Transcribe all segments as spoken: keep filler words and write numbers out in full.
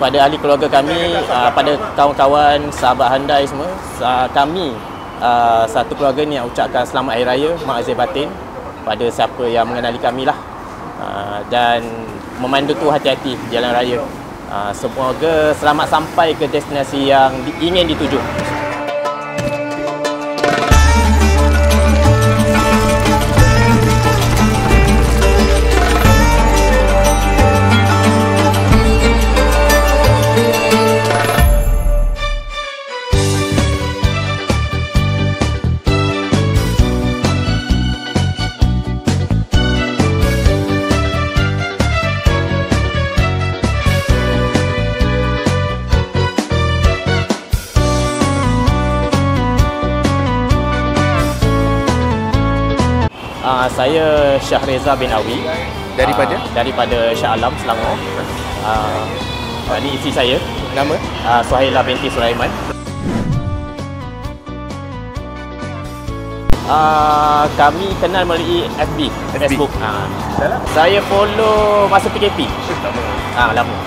pada ahli keluarga kami, uh, pada kawan-kawan, sahabat handai semua, uh, kami uh, satu keluarga ni yang ucapkan selamat Hari Raya, Mak Azir Batin pada siapa yang mengenali kami lah. Uh, dan memandu tu hati-hati jalan raya. Uh, semoga selamat sampai ke destinasi yang di, ingin dituju. Uh, saya Syahreza bin Awi daripada uh, daripada Shah Alam, Selangor. Uh, uh, ini isteri saya. Nama? Uh, Suhaila binti Sulaiman. Uh, kami kenal melalui F B, F B. Facebook. Uh, saya follow masa P K P. Lama. Ah, uh, lama.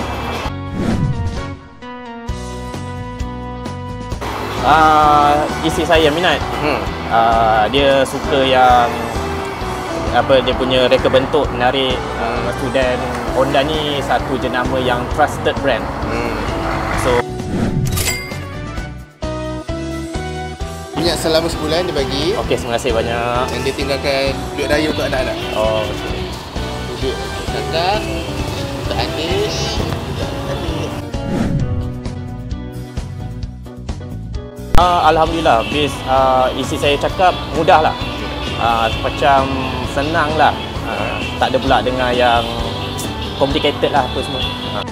Uh, isteri saya minat. Hmm. Uh, dia suka yang apa, dia punya reka bentuk menarik. Uh, student Honda ni satu jenama yang trusted brand. Hmm. So minyak selama sebulan dia bagi. okey, terima kasih banyak. Yang dia tinggalkan duit raya untuk anak-anak. Oh, okay. Duit kakak, untuk adik, adik. Uh, Alhamdulillah, bis uh, isi saya cakap mudah lah. Uh, macam senang lah. Uh, tak ada pula dengan yang complicated lah apa semua. Uh.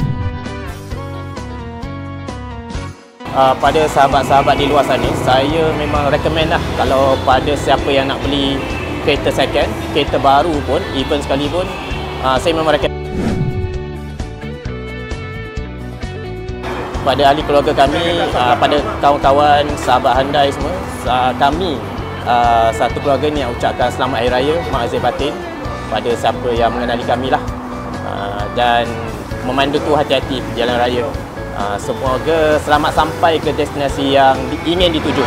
Uh, pada sahabat-sahabat di luar sana, saya memang recommend lah kalau pada siapa yang nak beli kereta second, kereta baru pun, even sekalipun, uh, saya memang recommend. Pada ahli keluarga kami, uh, pada kawan-kawan, sahabat handai semua, uh, kami uh, satu keluarga ni yang ucapkan selamat Hari Raya, Mak Azir Batin pada siapa yang mengenali kami lah. Uh, dan memandu tu hati-hati jalan raya. Uh, semoga selamat sampai ke destinasi yang di, ingin dituju.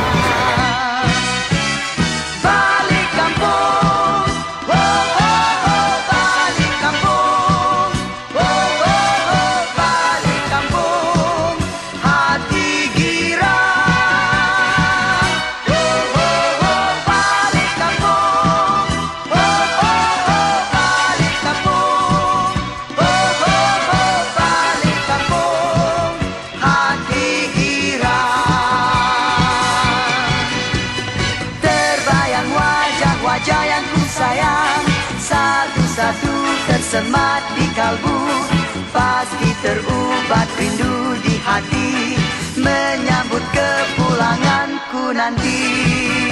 Wajah yang ku sayang, satu-satu tersemat di kalbu, pasti terubat rindu di hati, menyambut kepulanganku nanti.